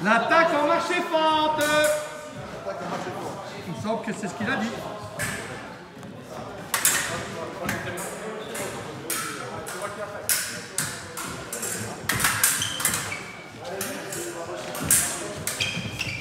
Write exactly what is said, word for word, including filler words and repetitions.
L'attaque en marché fente. Il me semble que c'est ce qu'il a dit.